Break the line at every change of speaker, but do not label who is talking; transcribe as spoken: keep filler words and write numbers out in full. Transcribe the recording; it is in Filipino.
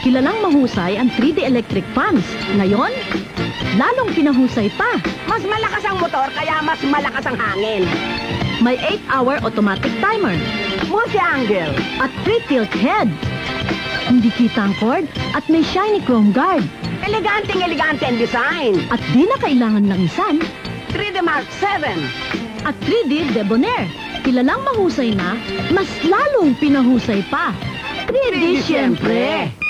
Kilalang mahusay ang three D electric fans. Ngayon, lalong pinahusay pa.
Mas malakas ang motor, kaya mas malakas ang hangin.
May eight hour automatic timer.
Multi-angle.
At pre-tilt head. Hindi kita ang cord at may shiny chrome guard.
Eleganteng-elegante ang design.
At di na kailangan ng isan.
three D Mark seven.
At three D Debonair. Kilalang mahusay na, mas lalong pinahusay pa. three D,
three D
siyempre.
siyempre.